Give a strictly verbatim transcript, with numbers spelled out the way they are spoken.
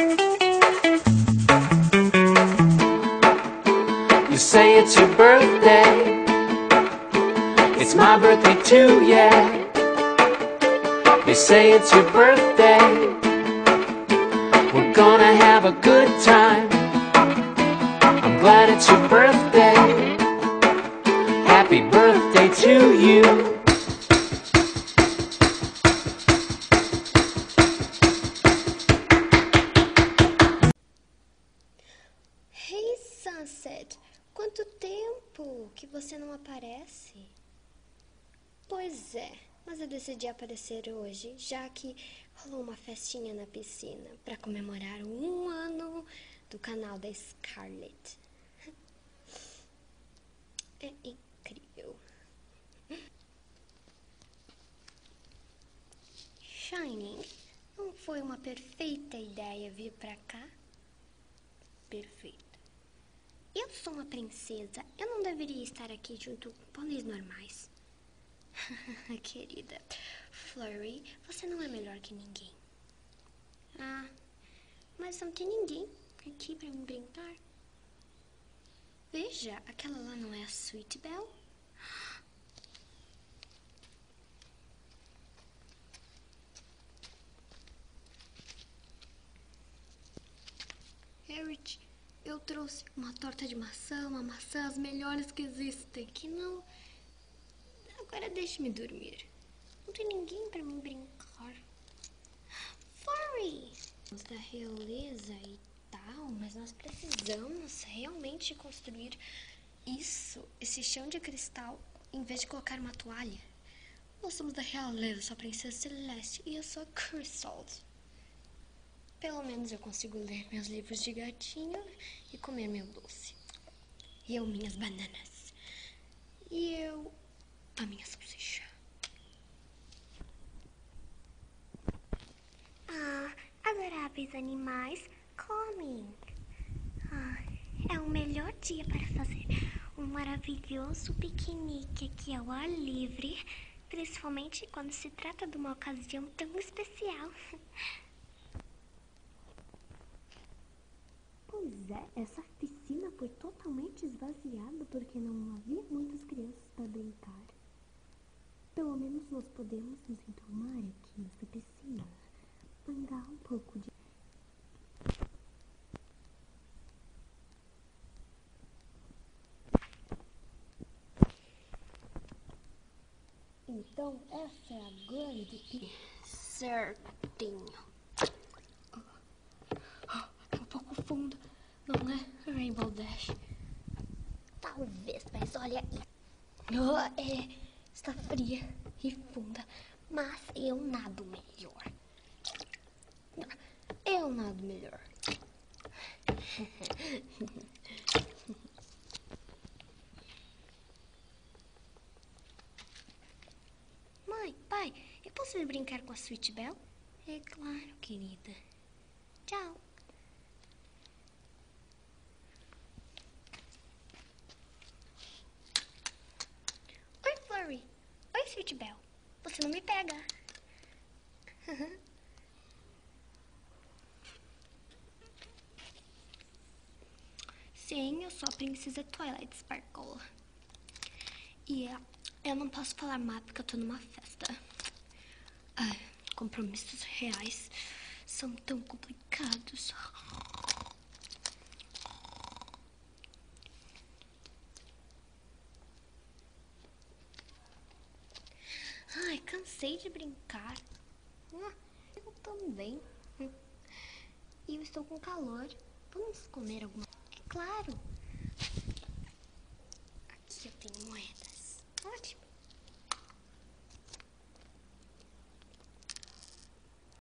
You say it's your birthday. It's my birthday too, yeah. You say it's your birthday. We're gonna have a good time. I'm glad it's your birthday. Happy birthday to you. Hey Sunset, quanto tempo que você não aparece? Pois é, mas eu decidi aparecer hoje, já que rolou uma festinha na piscina para comemorar um ano do canal da Scarlett. É incrível. Shining, não foi uma perfeita ideia vir pra cá? Perfeito. Eu sou uma princesa, eu não deveria estar aqui junto com pôneis normais. Querida, Flurry, você não é melhor que ninguém. Ah, mas não tem ninguém aqui pra me brincar. Veja, aquela lá não é a Sweet Belle? Harriet, eu trouxe uma torta de maçã, uma maçã as melhores que existem. Que não... Agora deixe-me dormir. Não tem ninguém pra me brincar. Flurry! Da realeza e tal, mas nós precisamos realmente construir isso, esse chão de cristal, em vez de colocar uma toalha. Nós somos da realeza, sou a princesa Celeste e eu sou a Crystal. Pelo menos eu consigo ler meus livros de gatinho e comer meu doce. E eu minhas bananas. E eu a minha salsicha. Ah, adoráveis animais, comem. Ah, é o melhor dia para fazer um maravilhoso piquenique aqui ao ar livre, principalmente quando se trata de uma ocasião tão especial. Pois é, essa piscina foi totalmente esvaziada porque não havia muitas crianças para brincar. Pelo menos nós podemos nos enturmar aqui nessa piscina, mangar um pouco de... Então, essa é a grande piscina. Certinho. Um pouco fundo, não é, Rainbow Dash? Talvez, mas olha aí. Oh, é, está fria e funda, mas eu nado melhor. Eu nado melhor. Mãe, pai, eu posso ir brincar com a Sweet Belle? É claro, querida. Tchau. Oi, Flurry. Oi, Sweet Belle. Você não me pega. Sim, eu sou a princesa Twilight Sparkle. E é, eu não posso falar mais porque eu tô numa festa. Ai, compromissos reais são tão complicados. Ai, cansei de brincar. Ah, eu também. E eu estou com calor. Vamos comer alguma coisa? É claro. Aqui eu tenho moedas. Ótimo.